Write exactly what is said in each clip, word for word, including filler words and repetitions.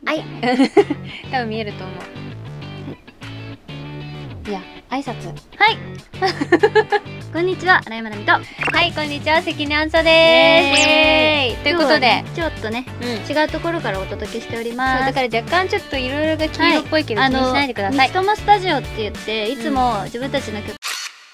はい。多分見えると思う。いや、挨拶。はい。 こんにちは、新山奈美と。 はい、こんにちは、関根あんさです。イエーイ。ということで、 ちょっとね、違うところからお届けしております。 だから若干ちょっといろいろが黄色っぽいけど気にしないでください。 みちともスタジオって言って、いつも自分たちの曲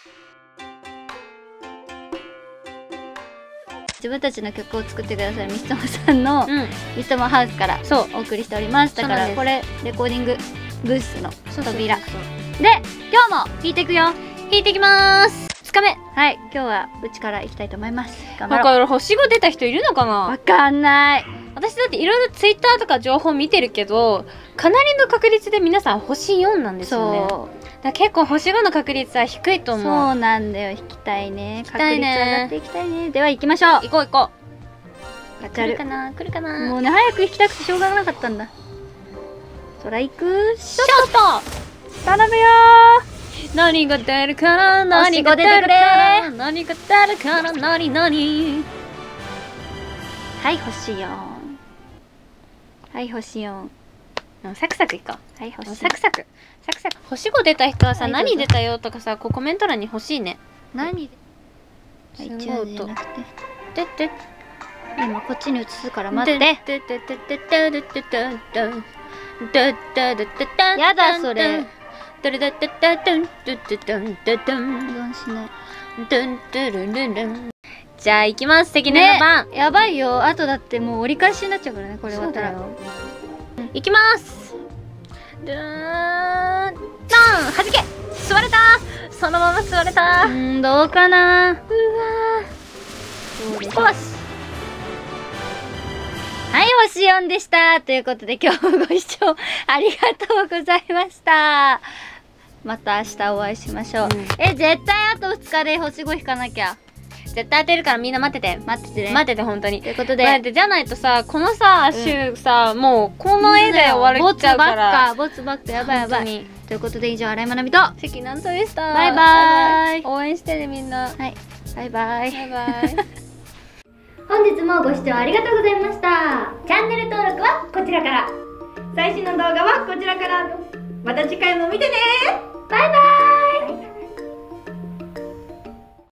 自分たちの曲を作ってくださるみちともさんのみちともハウスからお送りしております。だからこれレコーディングブースの扉で、今日も弾いていくよ。 弾いていきまーす。ふつかめ。 はい、今日はうちから行きたいと思います。頑張ろう。 だから星ご出た人いるのかな。 わかんない。 私だっていろいろツイッターとか情報見てるけど、かなりの確率で皆さん星よんなんですよね。そうだ結構星ごの確率は低いと思う。 そうなんだよ、引きたいね。確率上がっていきたいね。では行きましょう。 行こう行こう。 来るかな来るかな。 もうね、早く行きたくてしょうがなかったんだ。そら行くショット頼むよー。何が出るかな、何が出るかな、何が出るかな、何何。 はい、星よん。はい、星よん。 サクサクいこう。 はい、星サクサクサクサク。星ご出た人はさ、何出たよとかさ、こうコメント欄に欲しいね。 何で一応じゃなくてでで今こっちに移すから待って。やだそれ。 ドルドドドドンドドドンドドン。 どうしない。 ドンドルルルン。じゃあ行きます。関根の番。 やばいよ。あとだってもう折り返しになっちゃうからね、これ終わったら。 行きます。ドゥーンダンはじけ座れた。そのまま座れた。 うん、どうかな。うわー。よし。 はい、星よんでした。ということで今日もご視聴ありがとうございました。また明日お会いしましょう。うん、え、絶対あとふつかで星ご引かなきゃ。 絶対当てるからみんな待ってて。 待っててね。 待ってて、本当に。 ということで。 待って、じゃないとさ、このさ、週さ、もうこの絵で終わっちゃうから。 ボツばっか、ボツばっか、やばいやばい。ということで以上、新井まなみと関根あんさでした。 バイバイ。 応援してね、みんな。 はい。バイバイ。 バイバイ。 本日もご視聴ありがとうございました。チャンネル登録はこちらから。 最新の動画はこちらから。また次回も見てね。 バイバイ。